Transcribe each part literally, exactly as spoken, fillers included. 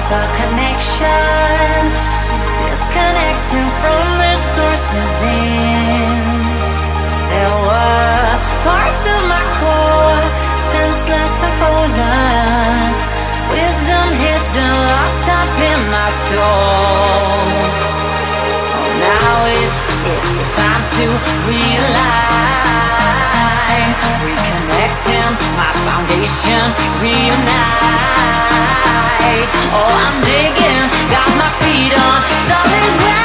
deeper connection is disconnecting from the source within. There were parts of my core, senseless and frozen, wisdom hidden, locked up in my soul. Oh, now it's, it's the time to realign, reconnecting my foundation, reunite. Oh, I'm digging, got my feet on solid ground.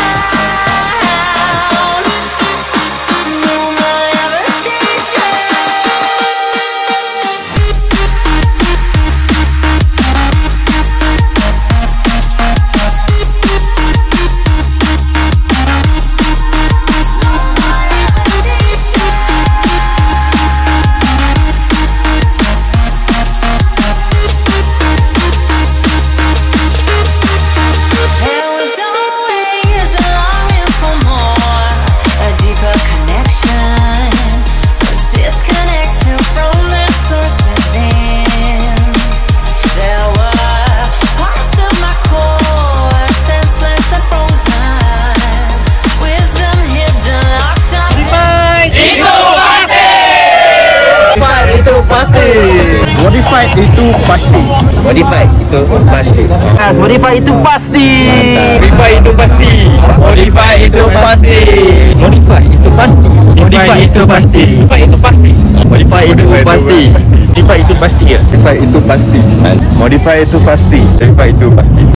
Modified itu pasti. Modified itu pasti. Yes, modify itu pasti. Modify itu pasti. Modify itu pasti. Modify itu pasti. Modify itu pasti. Modify itu pasti. Modify itu pasti. Modify itu pasti ya. Modify itu pasti. Modify itu pasti. Modify itu pasti.